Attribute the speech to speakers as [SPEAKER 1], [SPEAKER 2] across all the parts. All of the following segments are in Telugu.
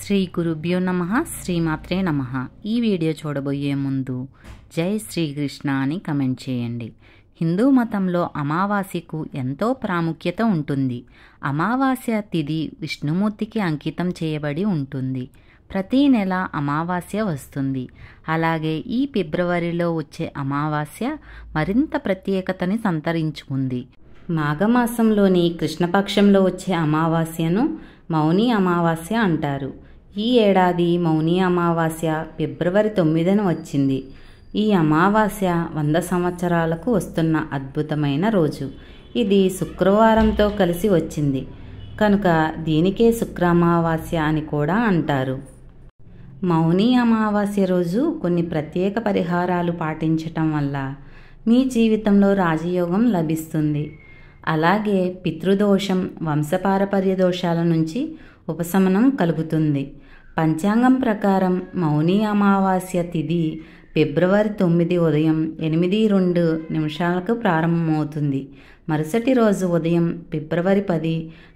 [SPEAKER 1] శ్రీ గురుభ్యో నమః శ్రీమాత్రే నమః. ఈ వీడియో చూడబోయే ముందు జై శ్రీకృష్ణ అని కమెంట్ చేయండి. హిందూ మతంలో అమావాస్యకు ఎంతో ప్రాముఖ్యత ఉంటుంది. అమావాస్య తిథి విష్ణుమూర్తికి అంకితం చేయబడి ఉంటుంది. ప్రతి నెల అమావాస్య వస్తుంది. అలాగే ఈ ఫిబ్రవరిలో వచ్చే అమావాస్య మరింత ప్రత్యేకతని సంతరించుకుంది. మాఘమాసంలోని కృష్ణపక్షంలో వచ్చే అమావాస్యను మౌని అమావాస్య అంటారు. ఈ ఏడాది మౌని అమావాస్య ఫిబ్రవరి 9న వచ్చింది. ఈ అమావాస్య 100 సంవత్సరాలకు వస్తున్న అద్భుతమైన రోజు. ఇది శుక్రవారంతో కలిసి వచ్చింది కనుక దీనికే శుక్ర అమావాస్య అని కూడా అంటారు. మౌని అమావాస్య రోజు కొన్ని ప్రత్యేక పరిహారాలు పాటించటం వల్ల మీ జీవితంలో రాజయోగం లభిస్తుంది. అలాగే పితృదోషం, వంశపారపర్య దోషాల నుంచి ఉపశమనం కలుగుతుంది. పంచాంగం ప్రకారం మౌని అమావాస్య తిథి ఫిబ్రవరి 9 ఉదయం 8:02 ప్రారంభమవుతుంది. మరుసటి రోజు ఉదయం ఫిబ్రవరి 10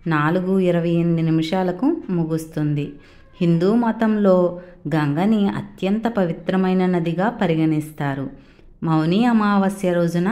[SPEAKER 1] 4:28 ముగుస్తుంది. హిందూ మతంలో గంగని అత్యంత పవిత్రమైన నదిగా పరిగణిస్తారు. మౌని అమావాస్య రోజున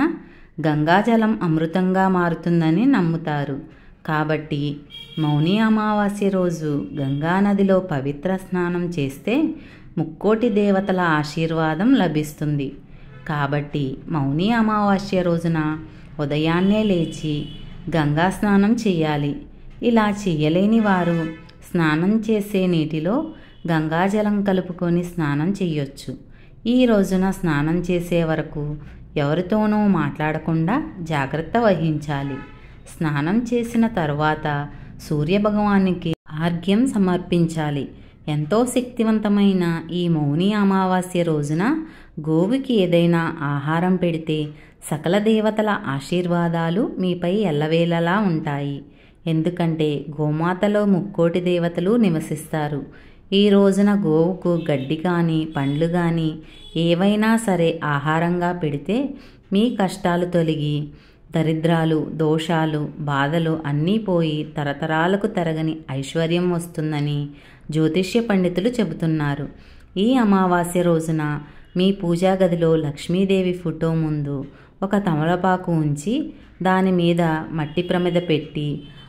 [SPEAKER 1] గంగాజలం అమృతంగా మారుతుందని నమ్ముతారు. కాబట్టి మౌని అమావాస్య రోజు గంగానదిలో పవిత్ర స్నానం చేస్తే ముక్కోటి దేవతల ఆశీర్వాదం లభిస్తుంది. కాబట్టి మౌని అమావాస్య రోజున ఉదయాన్నే లేచి గంగా స్నానం చేయాలి. ఇలా చేయలేని వారు స్నానం చేసే నీటిలో గంగాజలం కలుపుకొని స్నానం చేయొచ్చు. ఈ రోజున స్నానం చేసే వరకు ఎవరితోనూ మాట్లాడకుండా జాగ్రత్త వహించాలి. స్నానం చేసిన తర్వాత సూర్యభగవానికి ఆర్ఘ్యం సమర్పించాలి. ఎంతో శక్తివంతమైన ఈ మౌని అమావాస్య రోజున గోవుకి ఏదైనా ఆహారం పెడితే సకల దేవతల ఆశీర్వాదాలు మీపై ఎల్లవేళలా ఉంటాయి. ఎందుకంటే గోమాతలో ముక్కోటి దేవతలు నివసిస్తారు. ఈ రోజున గోవుకు గడ్డి కానీ పండ్లు కానీ ఏవైనా సరే ఆహారంగా పెడితే మీ కష్టాలు తొలగి దరిద్రాలు, దోషాలు, బాధలు అన్నీ పోయి తరతరాలకు తరగని ఐశ్వర్యం వస్తుందని జ్యోతిష్య పండితులు చెబుతున్నారు. ఈ అమావాస్య రోజున మీ పూజా గదిలో లక్ష్మీదేవి ఫోటో ముందు ఒక తమలపాకు ఉంచి దాని మీద మట్టి ప్రమిద పెట్టి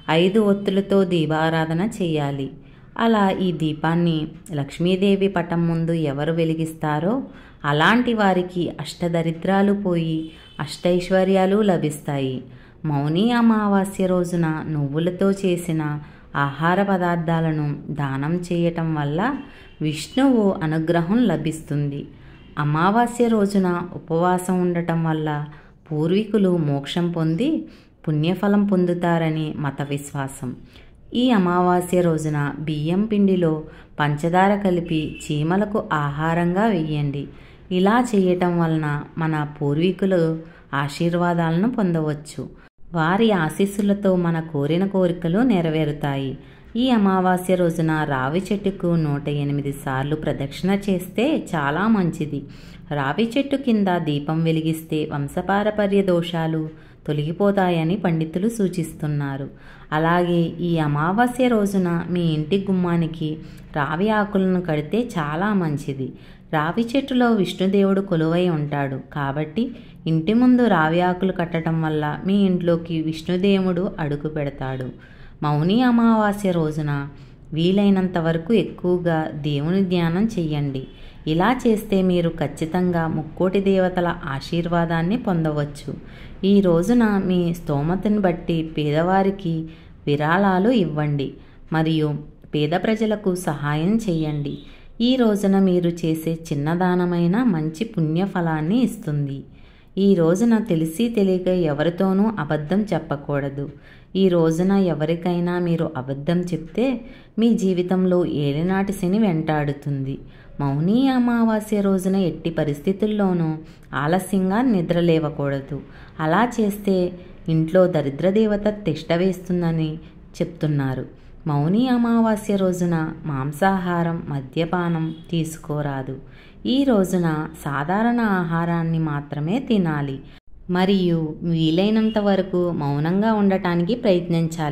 [SPEAKER 1] 5 ఒత్తులతో దీపారాధన చేయాలి. అలా ఈ దీపాన్ని లక్ష్మీదేవి పటం ముందు ఎవరు వెలిగిస్తారో అలాంటి వారికి అష్టదరిద్రాలు పోయి అష్టైశ్వర్యాలు లభిస్తాయి. మౌని అమావాస్య రోజున నువ్వులతో చేసిన ఆహార పదార్థాలను దానం చేయటం వల్ల విష్ణువు అనుగ్రహం లభిస్తుంది. అమావాస్య రోజున ఉపవాసం ఉండటం వల్ల పూర్వీకులు మోక్షం పొంది పుణ్యఫలం పొందుతారని మత విశ్వాసం. ఈ అమావాస్య రోజున బియ్యం పిండిలో పంచదార కలిపి చీమలకు ఆహారంగా వెయ్యండి. ఇలా చేయటం వలన మన పూర్వీకులు ఆశీర్వాదాలను పొందవచ్చు. వారి ఆశీస్సులతో మన కోరిన కోరికలు నెరవేరుతాయి. ఈ అమావాస్య రోజున రావి చెట్టుకు 108 సార్లు ప్రదక్షిణ చేస్తే చాలా మంచిది. రావి చెట్టు కింద దీపం వెలిగిస్తే వంశపారపర్య దోషాలు తొలగిపోతాయని పండితులు సూచిస్తున్నారు. అలాగే ఈ అమావాస్య రోజున మీ ఇంటి గుమ్మానికి రావి ఆకులను కడితే చాలా మంచిది. రావి చెట్టులో విష్ణుదేవుడు కొలువై ఉంటాడు. కాబట్టి ఇంటి ముందు రావి ఆకులు కట్టడం వల్ల మీ ఇంట్లోకి విష్ణుదేవుడు అడుగు పెడతాడు. మౌని అమావాస్య రోజున వీలైనంత వరకు ఎక్కువగా దేవుని ధ్యానం చెయ్యండి. ఇలా చేస్తే మీరు ఖచ్చితంగా ముక్కోటి దేవతల ఆశీర్వాదాన్ని పొందవచ్చు. ఈ రోజున మీ స్తోమతని బట్టి పేదవారికి విరాళాలు ఇవ్వండి మరియు పేద ప్రజలకు సహాయం చేయండి. ఈ రోజున మీరు చేసే చిన్నదానమైన మంచి పుణ్యఫలాన్ని ఇస్తుంది. ఈ రోజున తెలిసి తెలియక ఎవరితోనూ అబద్ధం చెప్పకూడదు. ఈ రోజున ఎవరికైనా మీరు అబద్ధం చెప్తే మీ జీవితంలో ఏలినాటి శని వెంటాడుతుంది. మౌని అమావాస్య రోజున ఎట్టి పరిస్థితుల్లోనూ ఆలస్యంగా నిద్రలేవకూడదు. అలా చేస్తే ఇంట్లో దరిద్రదేవత తిష్ట వేస్తుందని చెప్తున్నారు. మౌని అమావాస్య రోజున మాంసాహారం, మద్యపానం తీసుకోరాదు. ఈ రోజున సాధారణ ఆహారాన్ని మాత్రమే తినాలి మరియు వీలైనంత వరకు మౌనంగా ఉండటానికి ప్రయత్నించాలి.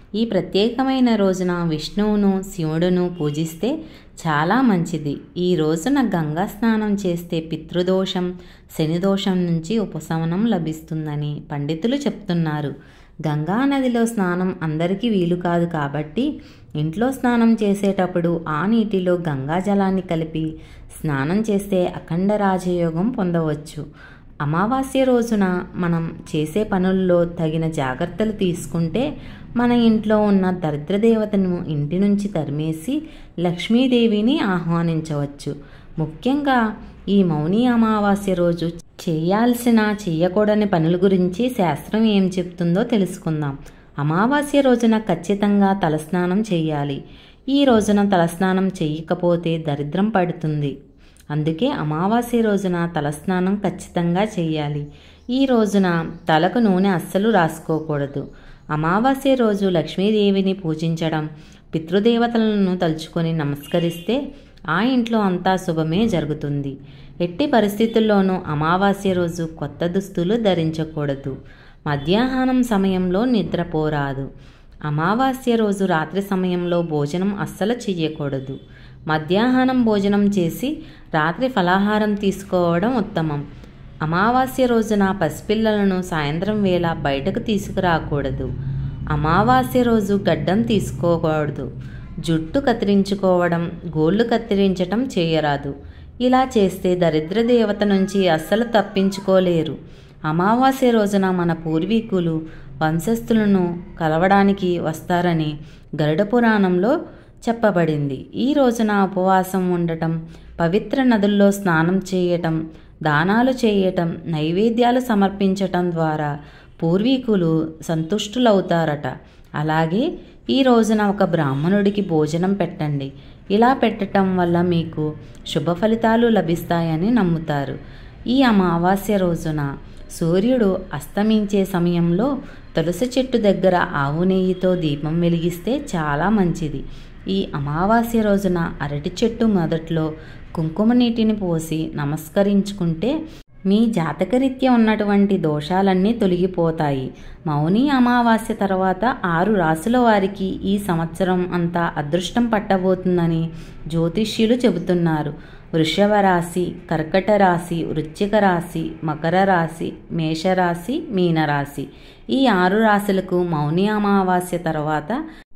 [SPEAKER 1] ఈ ప్రత్యేకమైన రోజున విష్ణువును శివుడును పూజిస్తే చాలా మంచిది. ఈ రోజున గంగా స్నానం చేస్తే పితృదోషం, శనిదోషం నుంచి ఉపశమనం లభిస్తుందని పండితులు చెప్తున్నారు. గంగా నదిలో స్నానం అందరికీ వీలు కాదు కాబట్టి ఇంట్లో స్నానం చేసేటప్పుడు ఆ నీటిలో గంగా జలాన్ని కలిపి స్నానం చేస్తే అఖండ రాజయోగం పొందవచ్చు. అమావాస్య రోజున మనం చేసే పనుల్లో తగిన జాగ్రత్తలు తీసుకుంటే మన ఇంట్లో ఉన్న దరిద్రదేవతను ఇంటి నుంచి తరిమేసి లక్ష్మీదేవిని ఆహ్వానించవచ్చు. ముఖ్యంగా ఈ మౌని అమావాస్య రోజు చేయకూడని పనుల గురించి శాస్త్రం ఏం చెప్తుందో తెలుసుకుందాం. అమావాస్య రోజున ఖచ్చితంగా తలస్నానం చేయాలి. ఈ రోజున తలస్నానం చేయకపోతే దరిద్రం పడుతుంది. అందుకే అమావాస్య రోజున తలస్నానం ఖచ్చితంగా చేయాలి. ఈ రోజున తలకు నూనె అస్సలు రాసుకోకూడదు. అమావాస్య రోజు లక్ష్మీదేవిని పూజించడం, పితృదేవతలను తలుచుకొని నమస్కరిస్తే ఆ ఇంట్లో అంతా శుభమే జరుగుతుంది. ఎట్టి పరిస్థితుల్లోనూ అమావాస్య రోజు కొత్త దుస్తులు ధరించకూడదు. మధ్యాహ్నం సమయంలో నిద్రపోరాదు. అమావాస్య రోజు రాత్రి సమయంలో భోజనం అస్సలు చెయ్యకూడదు. మధ్యాహ్నం భోజనం చేసి రాత్రి ఫలాహారం తీసుకోవడం ఉత్తమం. అమావాస్య రోజున పసిపిల్లలను సాయంత్రం వేళ బయటకు తీసుకురాకూడదు. అమావాస్య రోజు గడ్డం తీసుకోకూడదు. జుట్టు కత్తిరించుకోవడం, గోళ్ళు కత్తిరించటం చేయరాదు. ఇలా చేస్తే దరిద్ర దేవత నుంచి అస్సలు తప్పించుకోలేరు. అమావాస్య రోజున మన పూర్వీకులు వంశస్థులను కలవడానికి వస్తారని గరుడ పురాణంలో చెప్పబడింది. ఈ రోజున ఉపవాసం ఉండటం, పవిత్ర నదుల్లో స్నానం చేయటం, దానాలు చేయటం, నైవేద్యాలు సమర్పించటం ద్వారా పూర్వీకులు సంతుష్టులవుతారట. అలాగే ఈ రోజున ఒక బ్రాహ్మణుడికి భోజనం పెట్టండి. ఇలా పెట్టడం వల్ల మీకు శుభ ఫలితాలు లభిస్తాయని నమ్ముతారు. ఈ అమావాస్య రోజున సూర్యుడు అస్తమించే సమయంలో తులసి చెట్టు దగ్గర ఆవు నెయ్యితో దీపం వెలిగిస్తే చాలా మంచిది. ఈ అమావాస్య రోజున అరటి చెట్టు మొదట్లో కుంకుమ నీటిని పోసి నమస్కరించుకుంటే మీ జాతకరీత్యా ఉన్నటువంటి దోషాలన్నీ తొలగిపోతాయి. మౌని అమావాస్య తర్వాత 6 రాశుల వారికి ఈ సంవత్సరం అంతా అదృష్టం పట్టబోతుందని జ్యోతిష్యులు చెబుతున్నారు. వృషభ రాశి, కర్కట రాశి, వృశ్చిక రాశి, మకర రాశి, మేషరాశి, మీనరాశి ఈ 6 రాశులకు మౌని అమావాస్య తర్వాత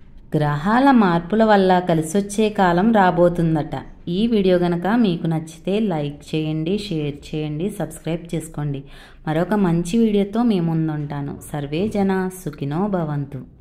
[SPEAKER 1] గ్రహాల మార్పుల వల్ల కలిసొచ్చే కాలం రాబోతుందట. ఈ వీడియో గనక మీకు నచ్చితే లైక్ చేయండి, షేర్ చేయండి, సబ్స్క్రైబ్ చేసుకోండి. మరొక మంచి వీడియోతో మీ ముందుంటాను. సర్వే జన సుఖినో భవంతు.